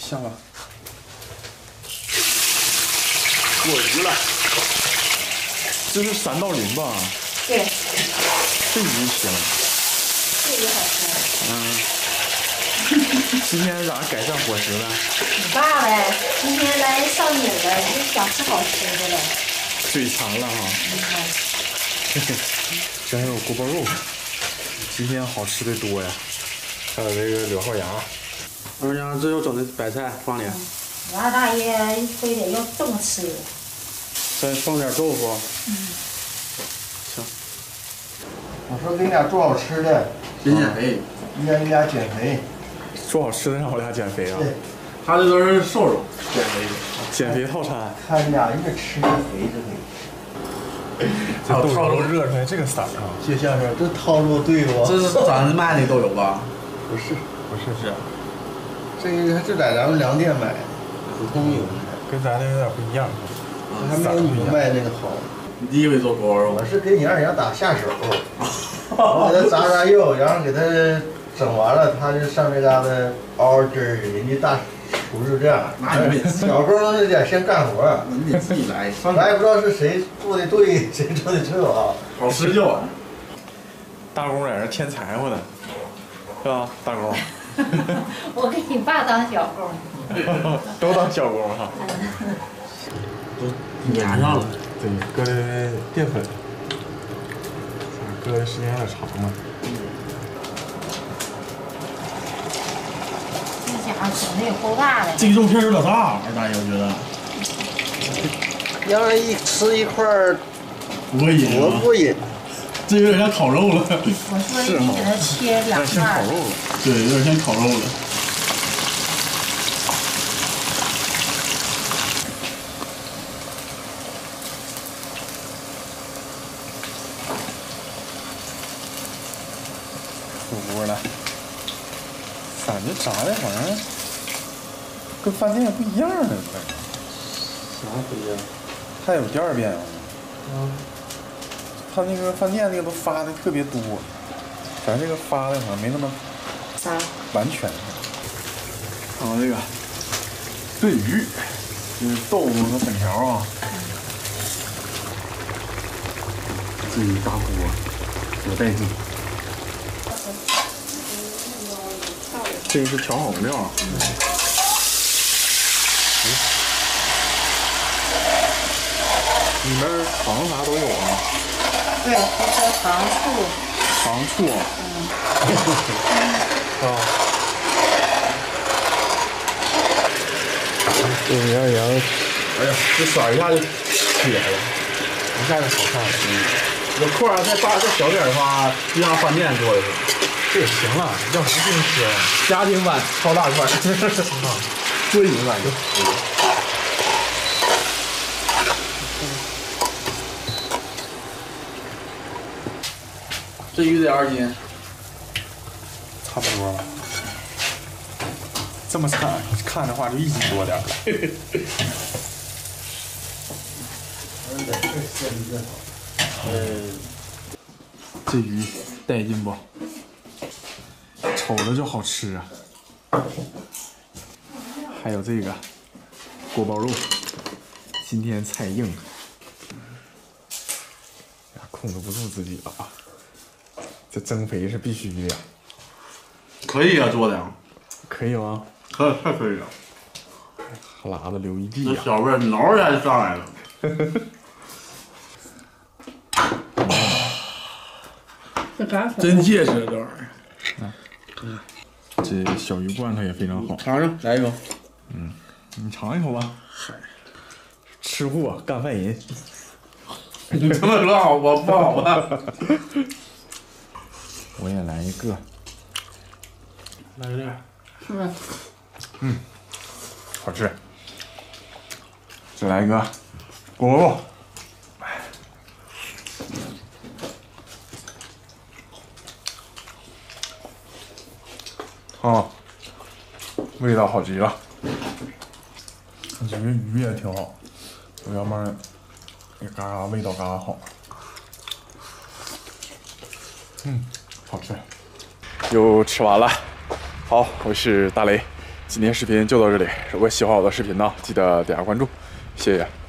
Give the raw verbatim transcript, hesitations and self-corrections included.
下吧。过鱼了，这是三道鳞吧？ 对。 这鱼行。 这鱼好吃。 嗯。今天咋改善伙食了？ 你爸呗，今天来上瘾了，就想吃好吃的了。 嘴馋了哈。嗯。这还有锅包肉，今天好吃的多呀。还有这个柳号芽。 二娘，这又整的白菜放里。 我二大爷非得要这么吃。 再放点豆腐。 嗯。 行。 我说给你俩做好吃的， 先减肥， 你俩你俩减肥。 做好吃的让我俩减肥啊？ 对。 他这都是瘦肉减肥， 减肥套餐。 看你俩越吃越肥，这回。 这豆油热出来这个色儿啊！ 谢先生，这套路对不？ 这是咱卖的豆油吧？ 不是， 不是是。 这个是在咱们粮店买的，普通油， 跟咱那有点不一样。 还没有你们卖那个好。 你第一回做锅包肉？ 我是给你二娘打下手，我给他炸炸肉，然后给他整完了，他就上这嘎达熬熬汁儿。人家大厨是这样， 那你得小工都得先干活。 那你得自己来。 咱也不知道是谁做的对，谁做的错啊。 好吃就完。 大工在这添柴火呢，是吧？大工。 我给你爸当小工。 都当小工哈。 都粘上了。 对，搁的淀粉，搁的时间有点长了。 这家伙整的也够大的。 这个肉片有点大，二大爷，我觉得。 让人一吃一块儿， 不过瘾多过瘾。 这有点像烤肉了。 我说你给它切两像烤肉了。 对，有点像烤肉了。 出锅了，感觉炸的好像跟饭店不一样呢， 啥不一样？ 还有第二遍啊。嗯。他那个饭店那个都发的特别多，咱这个发的好像没那么啥完全。然后这个炖鱼，就是豆腐和粉条啊。这一大锅，多带劲。这个是调好料。嗯。里面糖啥都有啊。 对，这是糖醋。 糖醋。嗯。啊。这个羊羊，哎呀，这色一下就起来了，一下就好看了。嗯。 这块儿再大再小点的话，就像饭店做的似的。 这也行了，要啥不能吃啊？ 家庭版超大块， 做一碗就吃了。 这鱼得二斤， 差不多。这么看看的话，就一斤多点儿。呃，这鱼带劲不？瞅着就好吃啊！还有这个锅包肉，今天菜硬，呀，控制不住自己了啊！这增肥是必须的呀。 可以啊，做的。 可以吗？ 可太可以了。 哈喇子流一地呀！ 这小味儿挠一下就上来了。 这干真结实这玩意儿。 啊。这小鱼罐头也非常好。 尝尝，来一口。 嗯，你尝一口吧。嗨，吃货干饭人。 你这么说好，我不好吧？ 我也来一个。 来个这样。 是不是？ 嗯，好吃。再来一个锅包肉。啊，味道好极了。我觉得鱼也挺好，我要不然也嘎嘎味道嘎嘎好。嗯，好吃。又吃完了，好，我是大雷， 今天视频就到这里，如果喜欢我的视频呢，记得点下关注，谢谢。